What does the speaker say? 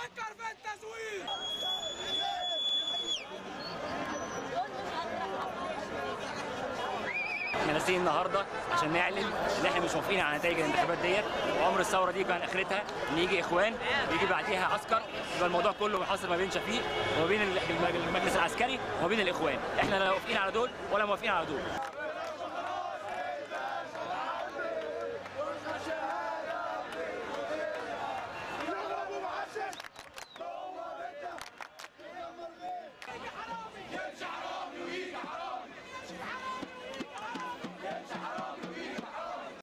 فكر في التزوير. احنا نازلين النهارده عشان نعلن ان احنا مش موافقين على نتائج الانتخابات ديت، وعمر الثوره دي كان اخرتها ان يجي اخوان ويجي بعديها عسكر، يبقى الموضوع كله منحصر ما بين شفيق وما بين المجلس العسكري وما بين الاخوان. احنا لا موافقين على دول ولا موافقين على دول.